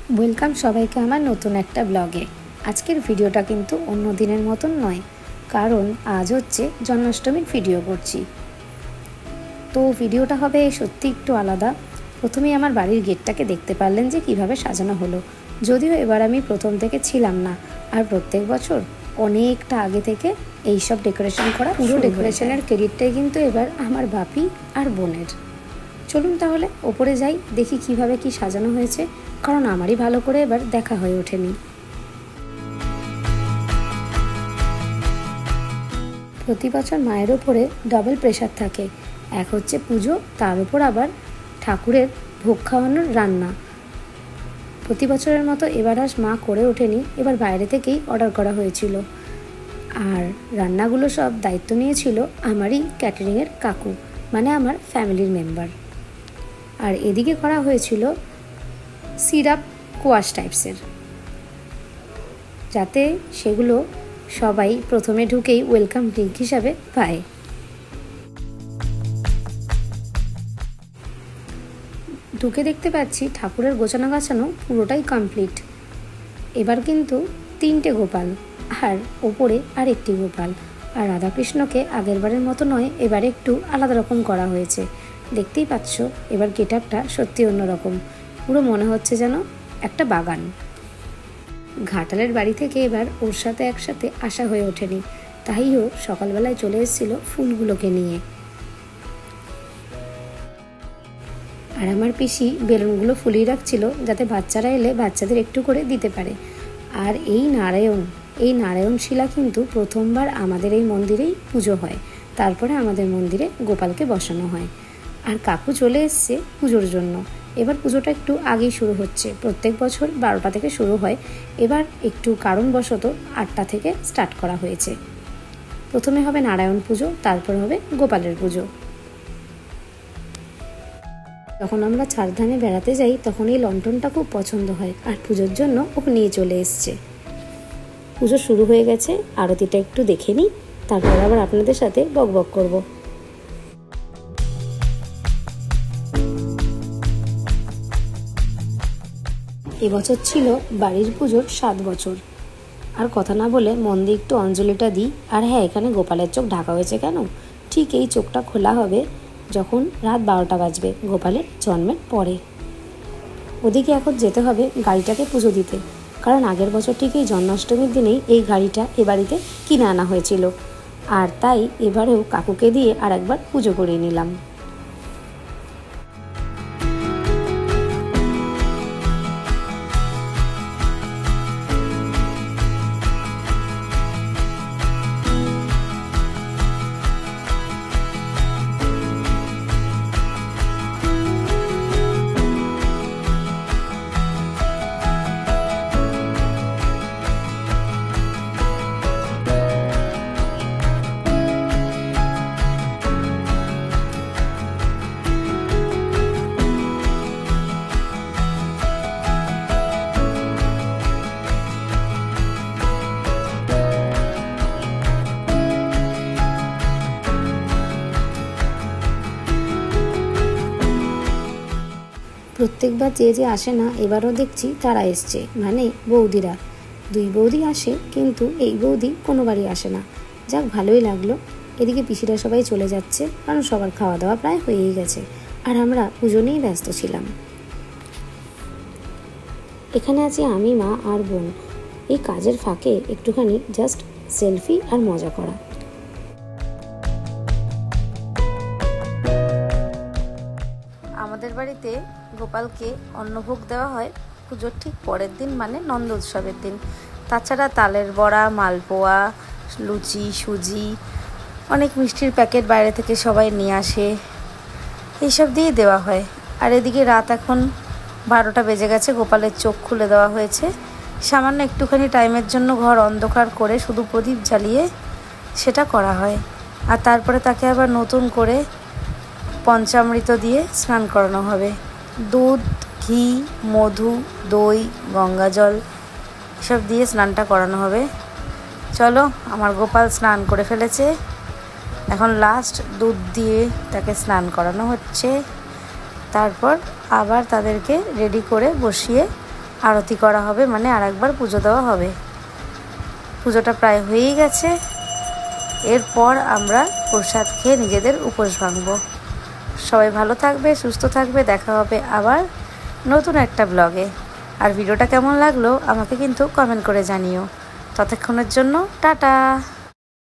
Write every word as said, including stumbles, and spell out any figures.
Welcome সবাইকে আমার নতুন একটা ব্লগে। আজকের ভিডিওটা কিন্তু অন্য দিনের মতন নয়, কারণ আজ হচ্ছে জন্মাষ্টমীর ভিডিও করছি। তো ভিডিওটা হবে সত্যি একটু আলাদা। প্রথমেই আমার বাড়ির গেটটাকে দেখতে পারলেন যে কিভাবে সাজানো হলো। যদিও এবার আমি প্রথম থেকে ছিলাম না, আর প্রত্যেক বছর অনেকটা আগে থেকে এইসব ডেকোরেশন করা, পুরো ডেকোরেশনের ক্রেডিটটাই কিন্তু এবার আমার বাপি আর বোনের। চলুন তাহলে ওপরে যাই, দেখি কিভাবে কি সাজানো হয়েছে, কারণ আমারই ভালো করে এবার দেখা হয়ে ওঠেনি। প্রতি বছর মায়ের ওপরে ডাবল প্রেশার থাকে, এক হচ্ছে পুজো, তার উপর আবার ঠাকুরের ভোগ খাওয়ানোর রান্না। প্রতি বছরের মতো এবার আজ মা করে ওঠেনি, এবার বাইরে থেকেই অর্ডার করা হয়েছিল। আর রান্নাগুলো সব দায়িত্ব নিয়েছিল আমারই ক্যাটারিংয়ের কাকু, মানে আমার ফ্যামিলির মেম্বার। আর এদিকে করা হয়েছিল সিরাপ কোয়াশ টাইপসের, যাতে সেগুলো সবাই প্রথমে ঢুকেই ওয়েলকাম ড্রিঙ্ক হিসাবে পায়। ঢুকে দেখতে পাচ্ছি ঠাকুরের গোছানো গাছানো পুরোটাই কমপ্লিট। এবার কিন্তু তিনটে গোপাল, আর ওপরে আর একটি গোপাল। আর রাধাকৃষ্ণকে আগেরবারের মতো নয়, এবারে একটু আলাদা রকম করা হয়েছে। দেখতেই পাচ্ছ এবার গেটআপটা সত্যি অন্যরকম, পুরো মনে হচ্ছে যেন একটা বাগান। ঘাটালের বাড়ি থেকে এবার ওর সাথে একসাথে আসা হয়ে ওঠেনি, তাই ও সকালবেলায় চলে এসেছিল ফুলগুলোকে নিয়ে। আর আমার পিসি বেলুনগুলো ফুলিয়ে রাখছিল, যাতে বাচ্চারা এলে বাচ্চাদের একটু করে দিতে পারে। আর এই নারায়ণ এই নারায়ণ শিলা কিন্তু প্রথমবার আমাদের এই মন্দিরেই পুজো হয়, তারপরে আমাদের মন্দিরে গোপালকে বসানো হয়। আর কাকু চলে এসছে পুজোর জন্য। এবার পুজোটা একটু আগেই শুরু হচ্ছে, প্রত্যেক বছর বারোটা থেকে শুরু হয়, এবার একটু কারণবশত আটটা থেকে স্টার্ট করা হয়েছে। প্রথমে হবে নারায়ণ পুজো, তারপর হবে গোপালের পুজো। যখন আমরা চারধামে বেড়াতে যাই তখন এই লণ্ঠনটা খুব পছন্দ হয়, আর পুজোর জন্য ওকে নিয়ে চলে এসছে। পুজো শুরু হয়ে গেছে, আরতিটা একটু দেখে নিই, তারপর আবার আপনাদের সাথে বক বক করব। এবছর ছিল বাড়ির পুজোর সাত বছর। আর কথা না বলে মন দিয়ে একটু অঞ্জলিটা দিই। আর হ্যাঁ, এখানে গোপালের চোখ ঢাকা হয়েছে কেন? ঠিক এই চোখটা খোলা হবে যখন রাত বারোটা বাজবে, গোপালের জন্মের পরে। ওদিকে এখন যেতে হবে গাড়িটাকে পুজো দিতে, কারণ আগের বছর ঠিক এই জন্মাষ্টমীর দিনেই এই গাড়িটা এ বাড়িতে কিনে আনা হয়েছিল। আর তাই এবারেও কাকুকে দিয়ে আর একবার পুজো করিয়ে নিলাম। প্রত্যেকবার যে যে আসে না, এবারও দেখছি তারা এসছে, মানে বৌদিরা। দুই বৌদি আসে, কিন্তু এই বৌদি কোনোবারই আসে না। যাক, ভালোই লাগলো। এদিকে পিসিরা সবাই চলে যাচ্ছে, কারণ সবার খাওয়া দাওয়া প্রায় হয়েই গেছে, আর আমরা পুজো নিয়েই ব্যস্ত ছিলাম। এখানে আছি আমি, মা আর বোন। এই কাজের ফাঁকে একটুখানি জাস্ট সেলফি আর মজা করা। আমাদের বাড়িতে গোপালকে অন্নভোগ দেওয়া হয় পুজোর ঠিক পরের দিন, মানে নন্দ উৎসবের দিন। তাছাড়া তালের বড়া, মালপোয়া, লুচি, সুজি, অনেক মিষ্টির প্যাকেট বাইরে থেকে সবাই নিয়ে আসে, এইসব দিয়ে দেওয়া হয়। আর এদিকে রাত এখন বারোটা বেজে গেছে, গোপালের চোখ খুলে দেওয়া হয়েছে। সামান্য একটুখানি টাইমের জন্য ঘর অন্ধকার করে শুধু প্রদীপ জ্বালিয়ে সেটা করা হয়। আর তারপরে তাকে আবার নতুন করে পঞ্চামৃত দিয়ে স্নান করানো হবে। দুধ, ঘি, মধু, দই, গঙ্গা জল এসব দিয়ে স্নানটা করানো হবে। চলো, আমার গোপাল স্নান করে ফেলেছে, এখন লাস্ট দুধ দিয়ে তাকে স্নান করানো হচ্ছে। তারপর আবার তাদেরকে রেডি করে বসিয়ে আরতি করা হবে, মানে আর একবার পুজো দেওয়া হবে। পুজোটা প্রায় হয়েই গেছে। এরপর আমরা প্রসাদ খেয়ে নিজেদের উপোস ভাঙবো। সবাই ভালো থাকবে, সুস্থ থাকবে। দেখা হবে আবার নতুন একটা ব্লগে। আর ভিডিওটা কেমন লাগলো আমাকে কিন্তু কমেন্ট করে জানিও। ততক্ষণের জন্য টাটা।